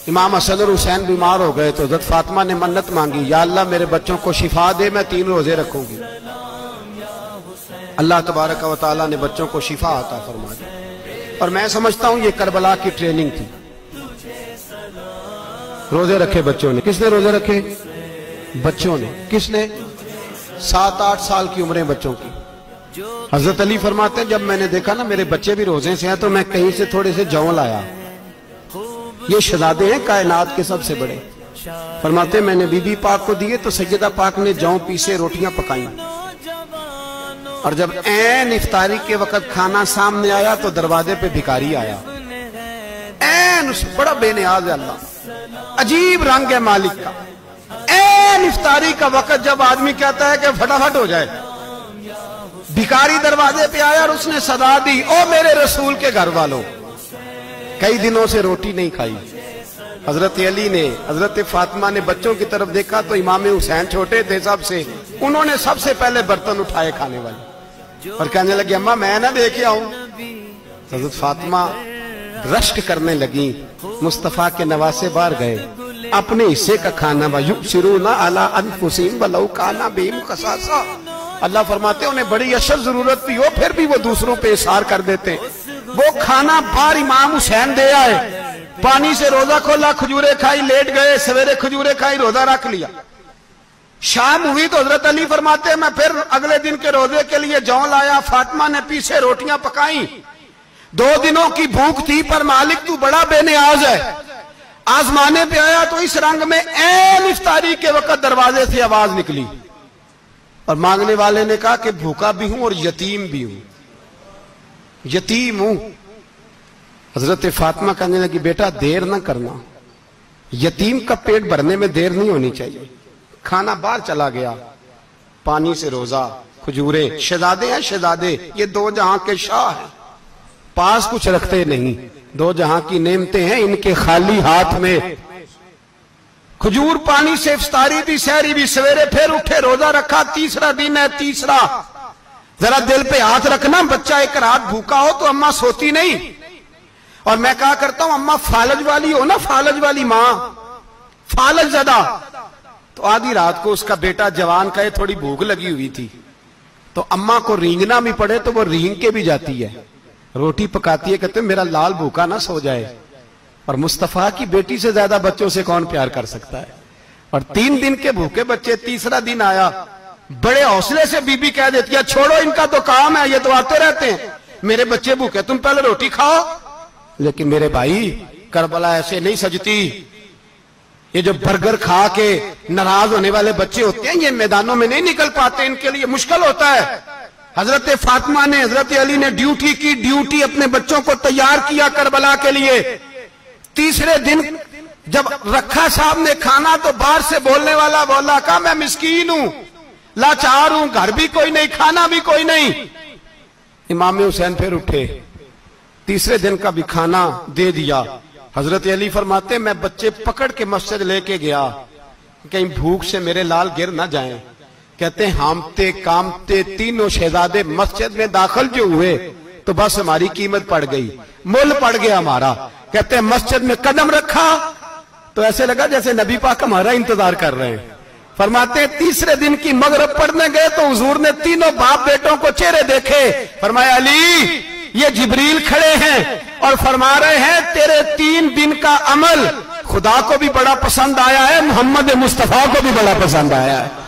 इमाम हसन और हुसैन बीमार हो गए तो हज़रत फातिमा ने मन्नत मांगी, या अल्लाह मेरे बच्चों को शिफा दे, मैं 3 रोजे रखूंगी। अल्लाह तबारक व तआला ने बच्चों को शिफा अता फरमा दी। और मैं समझता हूं ये करबला की ट्रेनिंग थी। रोजे रखे बच्चों ने। किसने रोजे रखे? बच्चों ने। किसने? 7-8 साल की उम्रें बच्चों की। हजरत अली फरमाते हैं जब मैंने देखा ना मेरे बच्चे भी रोजे से हैं तो मैं कहीं से थोड़े से जौ लाया। ये शहजादे हैं कायनात के सबसे बड़े। फरमाते मैंने बीबी पाक को दिए तो सैयदा पाक ने जौ पीसे रोटियां पकाई, और जब ऐन इफ्तारी के वक्त खाना सामने आया तो दरवाजे पे भिखारी आया। ऐन उस बड़ा बेनियाज है अल्लाह, अजीब रंग है मालिक का। ऐन इफ्तारी का वक्त जब आदमी कहता है कि फटाफट हो जाए, भिखारी दरवाजे पे आया और उसने सदा दी, ओ मेरे रसूल के घर वालों, कई दिनों से रोटी नहीं खाई। हजरत अली ने, हजरत फातिमा ने बच्चों की तरफ देखा तो इमाम हुसैन छोटे थे सबसे, उन्होंने सबसे पहले बर्तन उठाए खाने वाले और कहने लगे अम्मा मैं ना देखे आऊं। हजरत फातिमा रश्क करने लगी। मुस्तफा के नवासे बाहर गए, अपने हिस्से का खाना युबसिरूना अला अनफुसिहिम वलौ काना बिहिम खसासा। अल्लाह फरमाते उन्हें बड़ी अशद जरूरत भी हो फिर भी वो दूसरों पे इशार कर देते। वो खाना बाहर इमाम हुसैन दे आए, पानी से रोजा खोला, खजूरे खाई, लेट गए, सवेरे खजूरे खाई, रोजा रख लिया। शाम हुई तो हजरत अली फरमाते मैं फिर अगले दिन के रोजे के लिए जौ लाया, फातिमा ने पीछे रोटियां पकाई। 2 दिनों की भूख थी पर मालिक तू बड़ा बेनियाज है। आजमाने पे आया तो इस रंग में ऐन इफ्तारी के वक्त दरवाजे से आवाज निकली और मांगने वाले ने कहा कि भूखा भी हूं और यतीम भी हूं, यतीम हूं। हजरत फातिमा कहने लगी बेटा देर ना करना, यतीम का पेट भरने में देर नहीं होनी चाहिए। खाना बाहर चला गया, पानी से रोजा, खजूरे। शहजादे हैं शहजादे, ये 2 जहां के शाह हैं, पास कुछ रखते नहीं, 2 जहां की नेमतें हैं इनके खाली हाथ में। खजूर पानी से इफ्तारी भी, सहरी भी, सवेरे फिर उठे, रोजा रखा। 3रा दिन है, तीसरा। जरा दिल पे हाथ रखना, बच्चा एक रात भूखा हो तो अम्मा सोती नहीं। और मैं कहा करता हूं अम्मा फालज वाली हो ना, फालज वाली मां, फालज ज्यादा। तो आधी रात को उसका बेटा जवान का थोड़ी भूख लगी हुई थी तो अम्मा को रींगना भी पड़े तो वो रींग के भी जाती है, रोटी पकाती है, कहते मेरा लाल भूखा ना सो जाए। और मुस्तफा की बेटी से ज्यादा बच्चों से कौन प्यार कर सकता है। और 3 दिन के भूखे बच्चे, 3रा दिन आया, बड़े हौसले से बीबी कह देती है छोड़ो इनका तो काम है, ये तो आते रहते हैं, मेरे बच्चे भूखे, तुम पहले रोटी खाओ। लेकिन मेरे भाई करबला ऐसे नहीं सजती। ये जो बर्गर खा के नाराज होने वाले बच्चे होते हैं ये मैदानों में नहीं निकल पाते, इनके लिए मुश्किल होता है। हजरत फातिमा ने, हजरत अली ने ड्यूटी की, ड्यूटी अपने बच्चों को तैयार किया करबला के लिए। 3रे दिन जब रखा साहब ने खाना तो बाहर से बोलने वाला बोला कहा मैं मिस्कीन हूं, लाचार हूं, घर भी कोई नहीं, खाना भी कोई नहीं। इमाम हुसैन फिर उठे, 3रे दिन का भी खाना दे दिया। हजरत अली फरमाते मैं बच्चे पकड़ के मस्जिद लेके गया, कहीं भूख से मेरे लाल गिर ना जाएं। कहते हामते कामते तीनों शहजादे मस्जिद में दाखिल जो हुए तो बस हमारी कीमत पड़ गई, मुल पड़ गया हमारा। कहते मस्जिद में कदम रखा तो ऐसे लगा जैसे नबी पाक हमारा इंतजार कर रहे हैं। फरमाते 3रे दिन की मगरिब पढ़ने गए तो हुजूर ने तीनों बाप बेटों को चेहरे देखे। फरमाया अली ये जिब्रील खड़े हैं और फरमा रहे हैं तेरे 3 दिन का अमल खुदा को भी बड़ा पसंद आया है, मोहम्मद मुस्तफा को भी बड़ा पसंद आया है।